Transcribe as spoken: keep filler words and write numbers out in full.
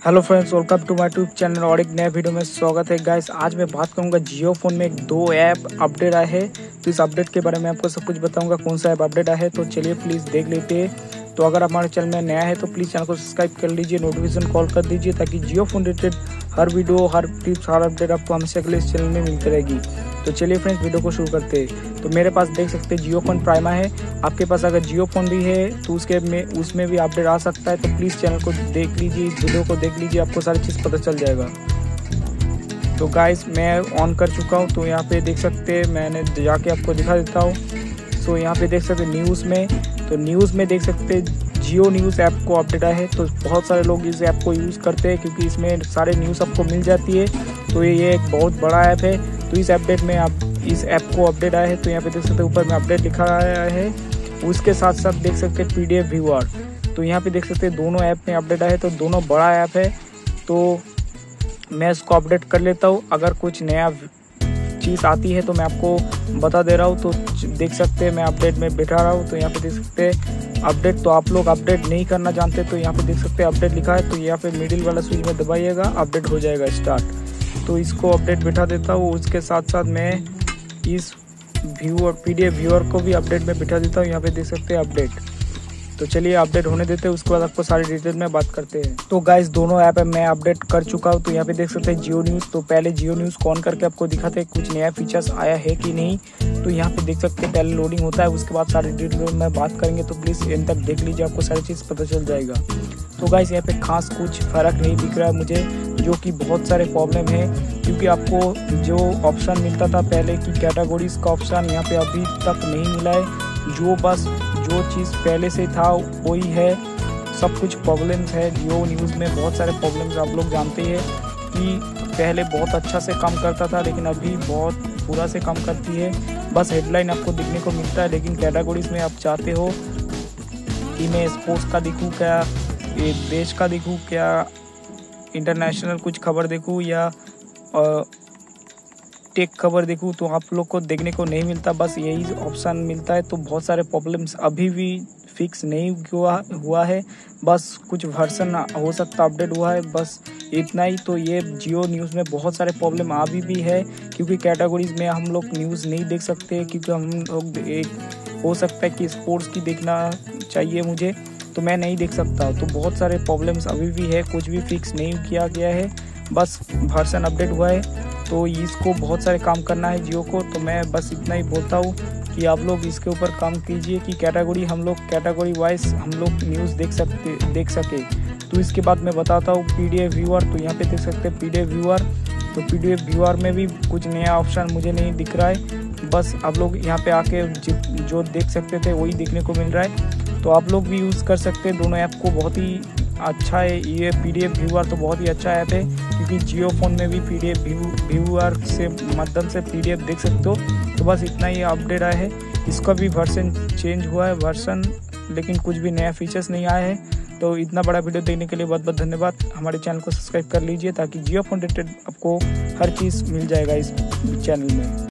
Hello friends, welcome to my YouTube channel और एक नया वीडियो में स्वागत है। गाइस, आज मैं बात करूंगा जियो फोन में एक दो ऐप अपडेट आए हैं। तो इस अपडेट के बारे में आपको सब कुछ बताऊंगा, कौन सा ऐप अपडेट आया है। तो चलिए प्लीज़ देख लेते हैं। तो अगर हमारे चैनल में नया है तो प्लीज़ चैनल को सब्सक्राइब कर लीजिए, नोटिफिकेशन कॉल कर दीजिए, ताकि जियो फोन रिलेटेड हर वीडियो, हर टिप्स, हर अपडेट आपको हमेशा के लिए इस चैनल में मिलती रहेगी। तो चलिए फ्रेंड्स, वीडियो को शुरू करते हैं। तो मेरे पास देख सकते हैं जियो फोन प्राइमा है। आपके पास अगर जियो फोन भी है तो उसके में उसमें भी अपडेट आ सकता है। तो प्लीज़ चैनल को देख लीजिए, इस वीडियो को देख लीजिए, आपको सारी चीज़ पता चल जाएगा। तो गाइस, मैं ऑन कर चुका हूँ। तो यहाँ पे देख सकते हैं, मैंने जाके आपको दिखा देता हूँ। तो यहाँ पे देख सकते हैं न्यूज़ में, तो न्यूज़ में देख सकते हैं जियो न्यूज़ ऐप को अपडेट आया है। तो बहुत सारे लोग इस ऐप को यूज़ करते हैं क्योंकि इसमें सारे न्यूज़ आपको मिल जाती है। तो ये एक बहुत बड़ा ऐप है। तो इस अपडेट में आप इस ऐप को अपडेट आया है। तो यहाँ पे देख सकते हैं ऊपर में अपडेट लिखा आया है। उसके साथ साथ देख सकते हैं पीडीएफ व्यूअर। तो यहाँ पे देख सकते हैं दोनों ऐप में अपडेट आया है। तो दोनों बड़ा ऐप है। तो मैं इसको अपडेट कर लेता हूँ। अगर कुछ नया चीज़ आती है तो मैं आपको बता दे रहा हूँ। तो देख सकते हैं मैं अपडेट में बैठा रहा हूँ। तो यहाँ पे देख सकते हैं अपडेट। तो आप लोग अपडेट नहीं करना जानते तो यहाँ पे देख सकते हैं अपडेट लिखा है। तो यहाँ पे मिडिल वाला स्विच में दबाइएगा, अपडेट हो जाएगा स्टार्ट। तो इसको अपडेट बिठा देता हूँ। उसके साथ साथ मैं इस व्यूअर पीडीएफ व्यूअर को भी अपडेट में बिठा देता हूँ। यहाँ पे देख सकते हैं अपडेट। तो चलिए अपडेट होने देते हैं, उसके बाद आपको सारी डिटेल में बात करते हैं। तो गाइस, दोनों ऐप मैं अपडेट कर चुका हूँ। तो यहाँ पे देख सकते हैं जियो न्यूज़। तो पहले जियो न्यूज़ को ऑन करके आपको दिखाते हैं कुछ नया फीचर्स आया है कि नहीं। तो यहाँ पे देख सकते हैं पहले लोडिंग होता है, उसके बाद सारी डिटेल में बात करेंगे। तो प्लीज़ एंड तक देख लीजिए, आपको सारी चीज़ पता चल जाएगा। तो गाइस, यहाँ पे खास कुछ फ़र्क नहीं दिख रहा है मुझे, जो कि बहुत सारे प्रॉब्लम है। क्योंकि आपको जो ऑप्शन मिलता था पहले की कैटेगरीज का ऑप्शन यहाँ पे अभी तक नहीं मिला है। जो बस जो चीज़ पहले से था वही है। सब कुछ प्रॉब्लम्स है जियो न्यूज़ में, बहुत सारे प्रॉब्लम्स। आप लोग जानते हैं कि पहले बहुत अच्छा से काम करता था, लेकिन अभी बहुत बुरा से काम करती है। बस हेडलाइन आपको दिखने को मिलता है, लेकिन कैटेगरीज में आप चाहते हो कि मैं स्पोर्ट्स का दिखूँ क्या, एक देश का दिखूँ क्या, इंटरनेशनल कुछ खबर देखूँ या टेक खबर देखूँ, तो आप लोग को देखने को नहीं मिलता। बस यही ऑप्शन मिलता है। तो बहुत सारे प्रॉब्लम्स अभी भी फिक्स नहीं हुआ हुआ है। बस कुछ वर्जन हो सकता अपडेट हुआ है, बस इतना ही। तो ये जियो न्यूज़ में बहुत सारे प्रॉब्लम अभी भी है, क्योंकि कैटेगरीज में हम लोग न्यूज़ नहीं देख सकते। क्योंकि हम लोग एक हो सकता है कि स्पोर्ट्स की देखना चाहिए मुझे, तो मैं नहीं देख सकता। तो बहुत सारे प्रॉब्लम्स अभी भी है, कुछ भी फिक्स नहीं किया गया है, बस वर्जन अपडेट हुआ है। तो इसको बहुत सारे काम करना है जियो को। तो मैं बस इतना ही बोलता हूँ कि आप लोग इसके ऊपर काम कीजिए कि कैटेगरी हम लोग कैटेगरी वाइज हम लोग न्यूज़ देख सकते देख सके। तो इसके बाद मैं बताता हूँ पीडीएफ व्यूअर। तो यहाँ पे देख सकते हैं पीडीएफ व्यूअर। तो पीडीएफ व्यूअर में भी कुछ नया ऑप्शन मुझे नहीं दिख रहा है। बस आप लोग यहाँ पे आके जो देख सकते थे वही देखने को मिल रहा है। तो आप लोग भी यूज़ कर सकते हैं दोनों ऐप को, बहुत ही अच्छा है ये पीडीएफ व्यूअर। तो बहुत ही अच्छा ऐप है, क्योंकि जियो फोन में भी पीडीएफ व्यूअर से माध्यम से पीडीएफ देख सकते हो। तो बस इतना ही अपडेट आया है। इसका भी वर्जन चेंज हुआ है वर्जन, लेकिन कुछ भी नया फीचर्स नहीं आया है। तो इतना बड़ा वीडियो देखने के लिए बहुत बहुत धन्यवाद। हमारे चैनल को सब्सक्राइब कर लीजिए, ताकि जियो फोन रिलेटेड आपको हर चीज़ मिल जाएगा इस चैनल में।